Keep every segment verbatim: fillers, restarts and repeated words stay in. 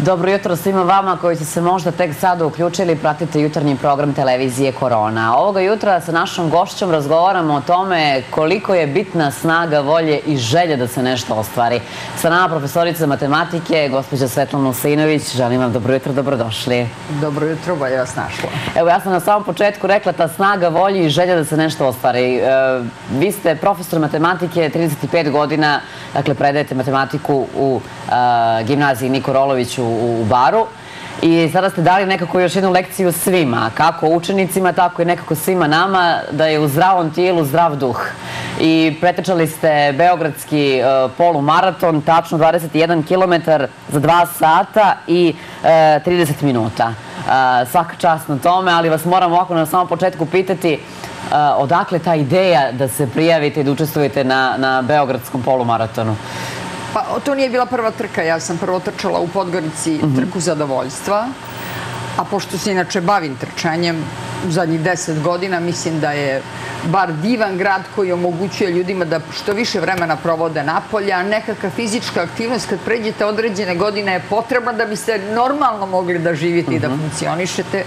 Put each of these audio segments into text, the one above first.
Dobro jutro svima vama koji ste se možda tek sada uključili i pratite jutarnji program televizije Korona. Ovoga jutra sa našom gošćom razgovaramo o tome koliko je bitna snaga volje i želje da se nešto ostvari. Sa nama profesorica matematike, gospođa Svetlana Usinović. Želim vam dobro jutro, dobrodošli. Dobro jutro, bolje vas našla. Evo, ja sam na samom početku rekla ta snaga volje i želje da se nešto ostvari. Vi ste profesor matematike, trideset pet godina, dakle predajete matematiku u gimnaziji Niko Rolović u Baru i sada ste dali nekako još jednu lekciju svima, kako učenicima, tako i nekako svima nama, da je u zdravom tijelu zdrav duh. I pretrčali ste beogradski polumaraton, tačno dvadeset jedan kilometar za dva sata i trideset minuta. Svaka čast na tome, ali vas moram ovako na samom početku pitati odakle ta ideja da se prijavite i da učestvujete na beogradskom polumaratonu? Pa to nije bila prva trka, ja sam prvo trčala u Podgorici trku zadovoljstva, a pošto se inače bavim trčanjem u zadnjih deset godina, mislim da je Bar divan grad koji omogućuje ljudima da što više vremena provode napolje, a nekakva fizička aktivnost kad pređete određene godine je potrebna da biste normalno mogli da živite i da funkcionišete,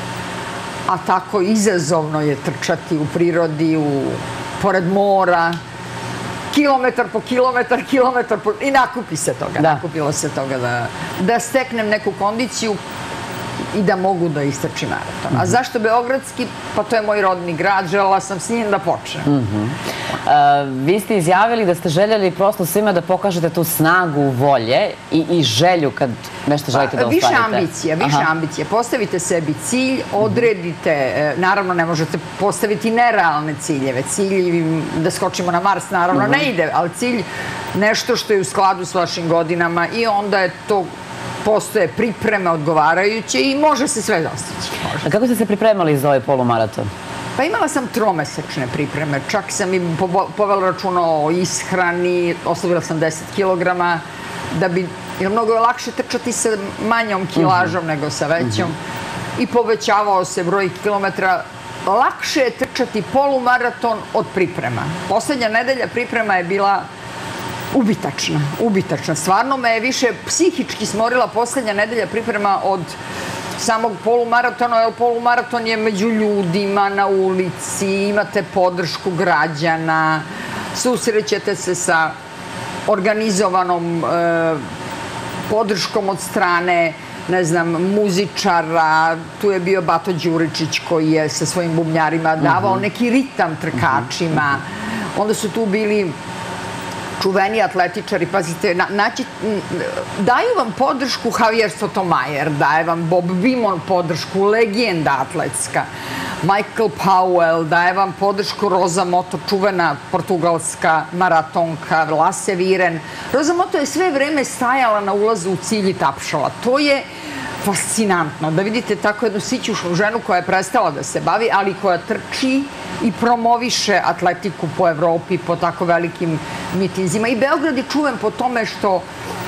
a tako izazovno je trčati u prirodi, pored mora, kilometar po kilometar, kilometar po... I nakupi se toga, nakupilo se toga da steknem neku kondiciju i da mogu da istrčim maraton. A zašto beogradski? Pa to je moj rodni grad, želela sam s njim da počnem. Vi ste izjavili da ste željeli prosto svima da pokažete tu snagu volje i želju kad nešto želite da ostvarite. Više ambicije, više ambicije. Postavite sebi cilj, odredite, naravno ne možete postaviti nerealne ciljeve. Cilj da skočimo na Mars, naravno ne ide, ali cilj nešto što je u skladu s vašim godinama i onda je to postoje pripreme odgovarajuće i može se sve dostići. A kako ste se pripremali za ovaj polumaraton? Pa imala sam tromesečne pripreme, čak sam i povela računa o ishrani, ostavila sam deset kilograma, da bi, jer mnogo je lakše trčati sa manjom kilažom nego sa većom i povećavao se broj kilometra. Lakše je trčati polumaraton od priprema. Poslednja nedelja priprema je bila ubitačna, ubitačna. Stvarno me je više psihički smorila poslednja nedelja priprema od samog polumaratona, jer polumaraton je među ljudima, na ulici, imate podršku građana, susrećete se sa organizovanom podrškom od strane, ne znam, muzičara, tu je bio Bato Đuričić koji je sa svojim bubnjarima davao neki ritam trkačima, onda su tu bili čuveni atletičari, pazite, daju vam podršku Javier Sotomayor, daje vam Bob Beamon podršku, legenda atletska, Michael Powell, daje vam podršku Rosa Moto, čuvena portugalska maratonka, Lasse Viren. Rosa Moto je sve vreme stajala na ulazu u cilj i tapšala. To je fascinantno, da vidite tako jednu sićušnu ženu koja je prestala da se bavi, ali koja trči i promoviše atletiku po Evropi, po tako velikim mitinzima. I Beograd je čuven po tome što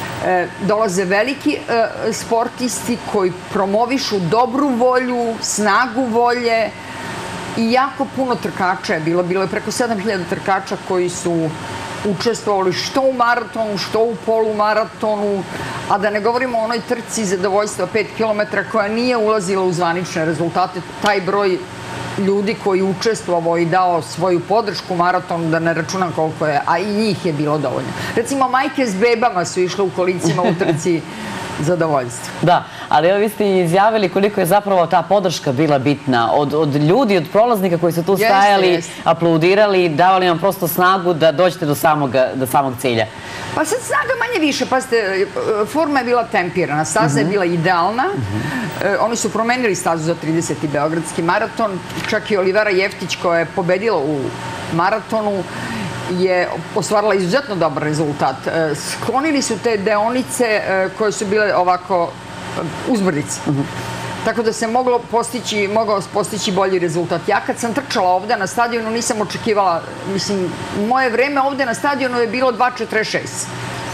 dolaze veliki sportisti koji promovišu dobru volju, snagu volje i jako puno trkača je bilo. Bilo je preko sedam hiljada trkača koji su učestvovali što u maratonu, što u polumaratonu, a da ne govorimo o onoj trci zadovoljstva pet kilometara koja nije ulazila u zvanične rezultate. Taj broj ljudi koji je učestvovao i dao svoju podršku maratonu, da ne računam koliko je, a i njih je bilo dovoljno. Recimo, majke s bebama su išle u kolicima u trci zadovoljstva. Da, ali evo vi ste izjavili koliko je zapravo ta podrška bila bitna od ljudi, od prolaznika koji su tu stajali, aplaudirali, davali vam prosto snagu da dođete do samog cilja. Pa sad snaga manje više, pazite, forma je bila tempirana, staza je bila idealna, oni su promenili stazu za trideseti beogradski maraton, čak i Olivera Jeftić koja je pobedila u maratonu je ostvarila izuzetno dobar rezultat. Sklonili su te deonice koje su bile ovako uzbrdice. Tako da se moglo postići bolji rezultat. Ja kad sam trčala ovde na stadionu nisam očekivala, mislim, moje vreme ovde na stadionu je bilo dva četrdeset šest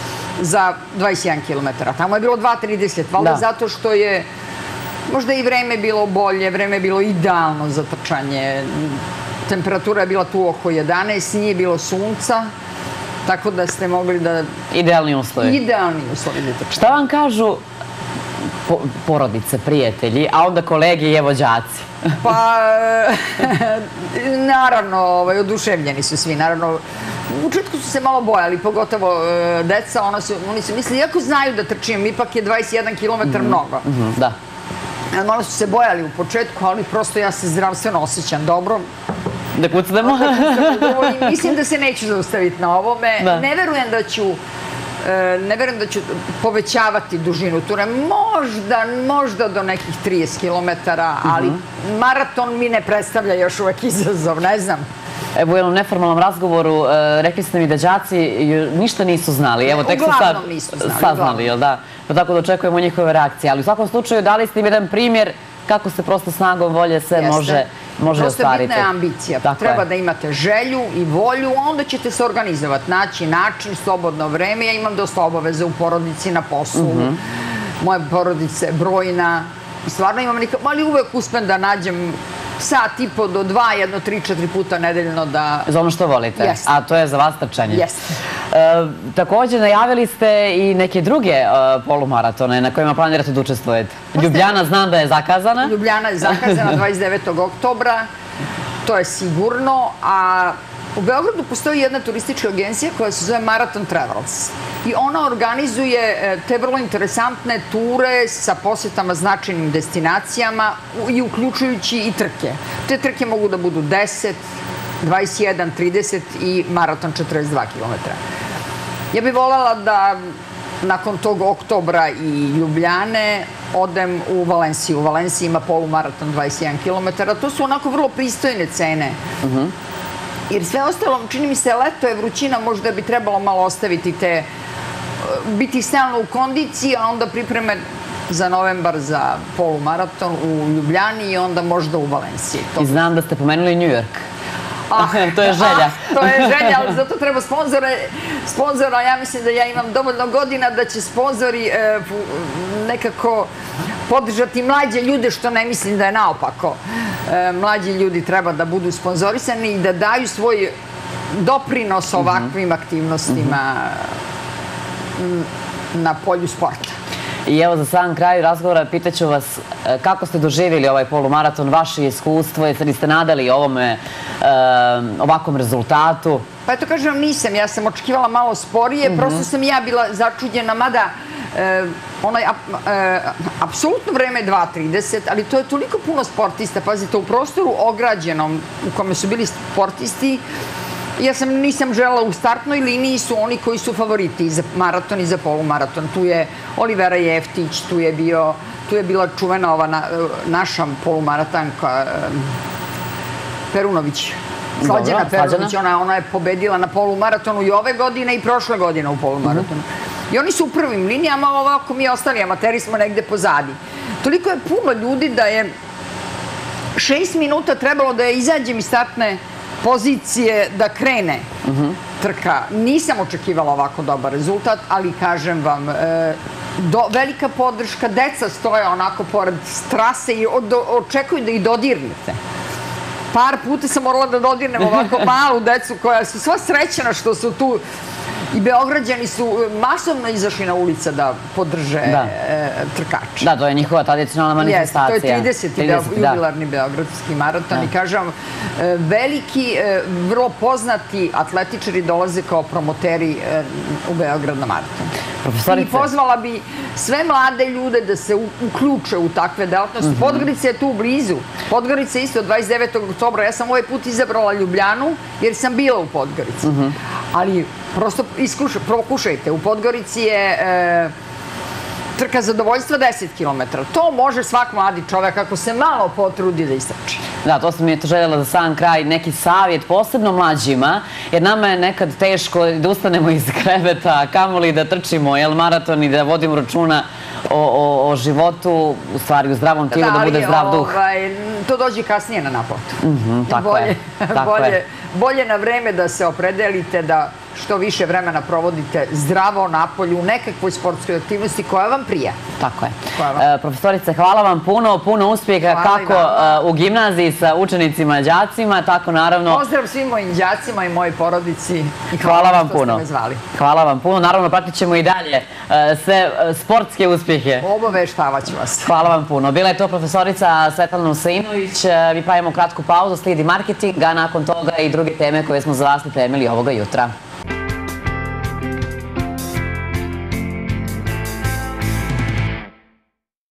za dvadeset jedan kilometar. Tamo je bilo dva trideset, valjda zato što je možda i vreme bilo bolje, vreme je bilo idealno za trčanje. Temperatura je bila tu oko jedanaest, nije bilo sunca, tako da ste mogli da... Idealni uslovi. Idealni uslovi za trčanje. Šta vam kažu porodice, prijatelji, a onda kolege i evo đaci? Pa, naravno, oduševljeni su svi, naravno. U početku su se malo bojali, pogotovo deca, oni su mislili, iako znaju da trčim, ipak je dvadeset jedan kilometar mnogo. Da. Malo su se bojali u početku, ali prosto ja se zdravstveno osjećam dobro. Da kucnemo? Mislim da se neću zaustaviti na ovome. Ne verujem da ću ne verujem da ću povećavati dužinu ture. Možda, možda do nekih trideset kilometara, ali maraton mi ne predstavlja još uvek izazov, ne znam. Evo, u jednom neformalnom razgovoru rekli ste mi da đaci ništa nisu znali. Uglavnom nisu znali. Saznali, jel da? Pa tako da očekujemo njihove reakcije. Ali u svakom slučaju dali ste im jedan primjer kako se prosto snagom volje sve može ostvariti. Prosto bitna je ambicija. Treba da imate želju i volju, onda ćete se organizovati, naći način, slobodno vreme. Ja imam dosta obaveza u porodici, na poslu. Moja porodica je brojna. Stvarno imam nekako, ali uvek uspem da nađem sat i po do dva, jedno, tri, četiri puta nedeljno da... Za ono što volite. Jeste. A to je za vas trčanje. Jeste. Također najavili ste i neke druge polumaratone na kojima planirate da učestvujete. Ljubljana znam da je zakazana. Ljubljana je zakazana dvadeset devetog oktobra. To je sigurno. A u Beogradu postoji jedna turistička agencija koja se zove Marathon Travels. I ona organizuje te vrlo interesantne ture sa posjetama značajnim destinacijama i uključujući i trke. Te trke mogu da budu deset, dvadeset jedan, trideset i maraton četrdeset dva kilometra. Ja bih voljela da nakon tog oktobra i Ljubljane odem u Valenciju. U Valenciji ima polumaraton dvadeset jedan kilometar. To su onako vrlo pristojne cene. Jer sve ostalo, čini mi se, leto je vrućina, možda bi trebalo malo ostaviti te, biti stalno u kondiciji, a onda pripreme za novembar za polumaraton u Ljubljani i onda možda u Valenciji. I znam da ste pomenuli New York. To je želja. To je želja, ali zato treba sponzore. Sponzora, ja mislim da ja imam dovoljno godina da će sponzori nekako podržati mlađe ljude, što ne mislim da je naopako. Mlađi ljudi treba da budu sponzorisani i da daju svoj doprinos ovakvim aktivnostima na polju sporta. I evo za sam kraj razgovora pitaću vas kako ste doživjeli ovaj polumaraton, vaše iskustvo, jeste li ste nadali ovome ovakvom rezultatu? Pa eto kažem, nisam. Ja sam očekivala malo sporije, prosto sam ja bila začuđena, mada onaj apsolutno vreme je dva trideset, ali to je toliko puno sportista. Pazite, u prostoru ograđenom u kome su bili sportisti, ja sam nisam želela, u startnoj liniji su oni koji su favoriti i za maraton i za polumaraton. Tu je Olivera Jeftić, tu je bio, tu je bila čuvena ova naša polumaratanka Perunović. Slađana Perunović, ona je pobedila na polumaratonu i ove godine i prošle godine u polumaratonu. I oni su u prvim linijama, ovako mi ostali amateri smo negde pozadi. Toliko je puno ljudi da je šest minuta trebalo da je izađem iz startne pozicije da krene trka. Nisam očekivala ovako dobar rezultat, ali kažem vam, velika podrška, deca stoje onako pored trase i očekuju da ih dodirnete. Par puta sam morala da dodirnem ovako malu decu koja su sva srećena što su tu i Beograđani su masovno izašli na ulica da podrže trkače. Da, to je njihova tradicionalna manifestacija. Jeste, to je trideseti jubilarni beogradski maraton i kažem, veliki, vrlo poznati atletičari dolaze kao promoteri u Beograd na maraton. I pozvala bi sve mlade ljude da se uključe u takve delatnosti. Podgorica je tu blizu. Podgorica je isto dvadeset devetog oktobra. Ja sam ovaj put izabrala Ljubljanu jer sam bila u Podgorici. Ali prosto pokušajte. U Podgorici je trka zadovoljstva deset kilometara. To može svak mladi čovek ako se malo potrudi da istrači. Da, to sam mi je to željela za sam kraj, neki savjet, posebno mlađima, jer nama je nekad teško da ustanemo iz kreveta, kamoli da trčimo, jel, maraton i da vodimo računa o životu, u stvari u zdravom tilu, da bude zdrav duh. To dođe kasnije na naplatu. Tako je. Bolje na vreme da se opredelite, da što više vremena provodite zdravo napolju u nekakvoj sportskoj aktivnosti koja vam prija. Tako je. Profesorice, hvala vam puno, puno uspjeha kako u gimnaziji sa učenicima, đacima, tako naravno... Pozdrav svim mojim đacima i mojoj porodici i hvala vam što ste puno. me zvali. Hvala vam puno. Naravno, pratit ćemo i dalje sve sportske uspjehe. Obaveštavat ću vas. Hvala vam puno. Bila je to profesorica Svetlana Huseinović. Mi pravimo kratku pauzu, slijedi marketing, a nakon toga i druge teme koje smo za vas pripremili ovoga jutra.